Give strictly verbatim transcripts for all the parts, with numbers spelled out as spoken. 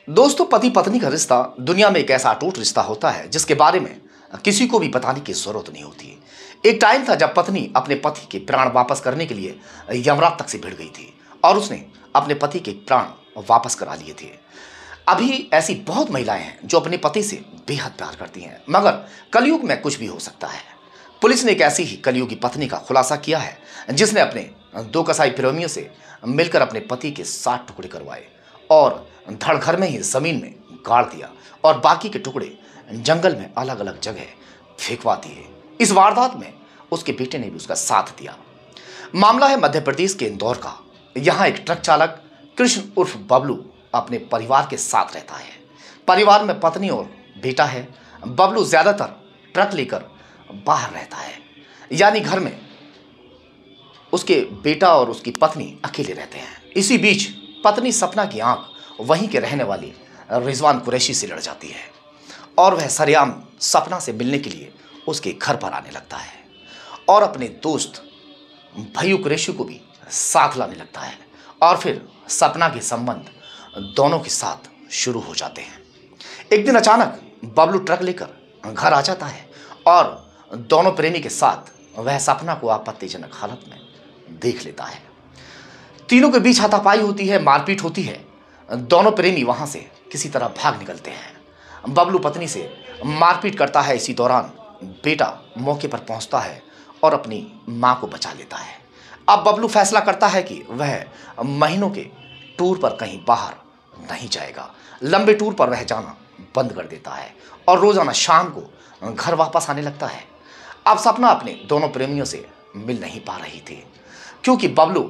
दोस्तों, पति पत्नी का रिश्ता दुनिया में एक ऐसा अटूट रिश्ता होता है जिसके बारे में किसी को भी बताने की जरूरत नहीं होती। एक टाइम था जब पत्नी अपने पति के प्राण वापस करने के लिए यमराज तक से भिड़ गई थी और उसने अपने पति के प्राण वापस करा लिए थे। अभी ऐसी बहुत महिलाएं हैं जो अपने पति से बेहद प्यार करती हैं, मगर कलयुग में कुछ भी हो सकता है। पुलिस ने एक ऐसी ही कलयुगी पत्नी का खुलासा किया है जिसने अपने दो कसाई प्रेमियों से मिलकर अपने पति के सात टुकड़े करवाए और धड़घर में ही जमीन में गाड़ दिया और बाकी के टुकड़े जंगल में अलग अलग जगह फेंकवा दिए। इस वारदात में उसके बेटे ने भी उसका साथ दिया। मामला है मध्य प्रदेश के इंदौर का। यहाँ एक ट्रक चालक कृष्ण उर्फ बबलू अपने परिवार के साथ रहता है। परिवार में पत्नी और बेटा है। बबलू ज्यादातर ट्रक लेकर बाहर रहता है, यानी घर में उसके बेटा और उसकी पत्नी अकेले रहते हैं। इसी बीच पत्नी सपना की आंख वहीं के रहने वाली रिजवान कुरैशी से लड़ जाती है और वह सरेआम सपना से मिलने के लिए उसके घर पर आने लगता है और अपने दोस्त भैयू कुरैशी को भी साथ लाने लगता है और फिर सपना के संबंध दोनों के साथ शुरू हो जाते हैं। एक दिन अचानक बबलू ट्रक लेकर घर आ जाता है और दोनों प्रेमी के साथ वह सपना को आपत्तिजनक हालत में देख लेता है। तीनों के बीच हाथापाई होती है, मारपीट होती है। दोनों प्रेमी वहां से किसी तरह भाग निकलते हैं। बबलू पत्नी से मारपीट करता है। इसी दौरान बेटा मौके पर पहुंचता है और अपनी मां को बचा लेता है। अब बबलू फैसला करता है कि वह महीनों के टूर पर कहीं बाहर नहीं जाएगा। लंबे टूर पर वह जाना बंद कर देता है और रोजाना शाम को घर वापस आने लगता है। अब सपना अपने दोनों प्रेमियों से मिल नहीं पा रही थी क्योंकि बबलू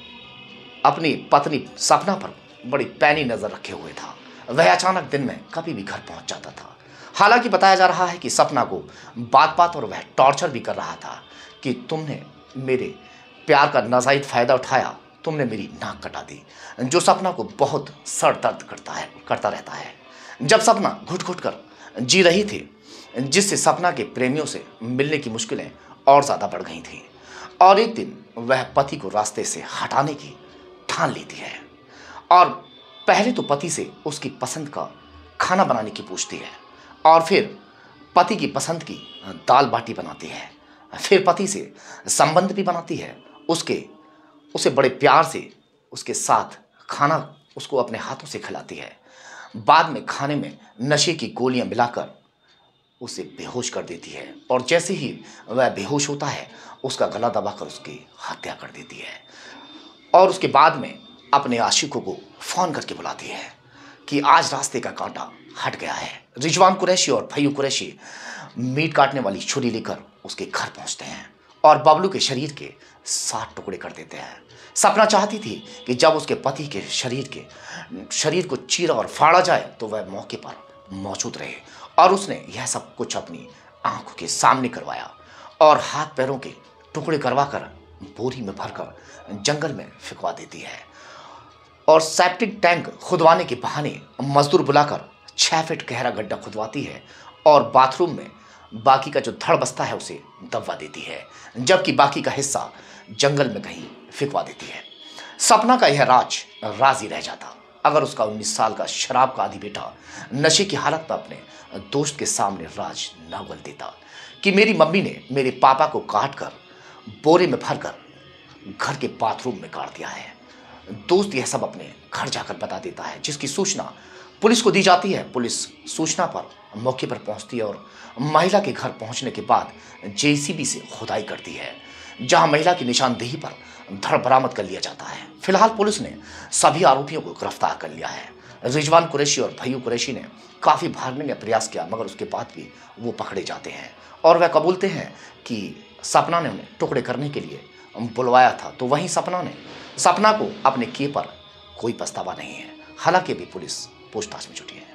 अपनी पत्नी सपना पर बड़ी पैनी नजर रखे हुए था। वह अचानक दिन में कभी भी घर पहुंच जाता था। हालांकि बताया जा रहा है कि सपना को बात बात और वह टॉर्चर भी कर रहा था कि तुमने मेरे प्यार का नाजायज फायदा उठाया, तुमने मेरी नाक कटा दी, जो सपना को बहुत सर दर्द करता है करता रहता है। जब सपना घुट घुट कर जी रही थी, जिससे सपना के प्रेमियों से मिलने की मुश्किलें और ज़्यादा बढ़ गई थी और एक दिन वह पति को रास्ते से हटाने की ठान लेती है और पहले तो पति से उसकी पसंद का खाना बनाने की पूछती है और फिर पति की पसंद की दाल बाटी बनाती है। फिर पति से संबंध भी बनाती है, उसके उसे बड़े प्यार से उसके साथ खाना उसको अपने हाथों से खिलाती है। बाद में खाने में नशे की गोलियां मिलाकर उसे बेहोश कर देती है और जैसे ही वह बेहोश होता है उसका गला दबाकर उसकी हत्या कर देती है और उसके बाद में अपने आशिकों को फ़ोन करके बुलाती है कि आज रास्ते का कांटा हट गया है। रिजवान कुरैशी और भैयू कुरैशी मीट काटने वाली छुरी लेकर उसके घर पहुंचते हैं और बबलू के शरीर के सात टुकड़े कर देते हैं। सपना चाहती थी कि जब उसके पति के शरीर के शरीर को चीरा और फाड़ा जाए तो वह मौके पर मौजूद रहे और उसने यह सब कुछ अपनी आंखों के सामने करवाया और हाथ पैरों के टुकड़े करवाकर बोरी में भरकर जंगल में फेंकवा देती है और सेप्टिक टैंक खुदवाने के बहाने मजदूर बुलाकर छह फीट गहरा गड्ढा खुदवाती है और बाथरूम में बाकी का जो धड़ बसता है उसे दबवा देती है, जबकि बाकी का हिस्सा जंगल में कहीं फेंकवा देती है। सपना का यह राज राज ही रह जाता अगर उसका उन्नीस साल का शराब का आदि बेटा नशे की हालत में अपने दोस्त के सामने राज न बोल देता कि मेरी मम्मी ने मेरे पापा को काट कर बोरे में भरकर घर के बाथरूम में गाड़ दिया है। दोस्त यह सब अपने घर जाकर बता देता है, जिसकी सूचना पुलिस को दी जाती है। पुलिस सूचना पर मौके पर पहुंचती है और महिला के घर पहुंचने के बाद जेसीबी से खुदाई करती है, जहां महिला की निशानदेही पर धड़ बरामद कर लिया जाता है। फिलहाल पुलिस ने सभी आरोपियों को गिरफ्तार कर लिया है। रिजवान कुरैशी और भैयू कुरैशी ने काफ़ी भागने का प्रयास किया, मगर उसके बाद भी वो पकड़े जाते हैं और वह कबूलते हैं कि सपना ने उन्हें टुकड़े करने के लिए बुलवाया था। तो वहीं सपना ने सपना को अपने किए पर कोई पछतावा नहीं है। हालांकि अभी पुलिस पूछताछ में जुटी है।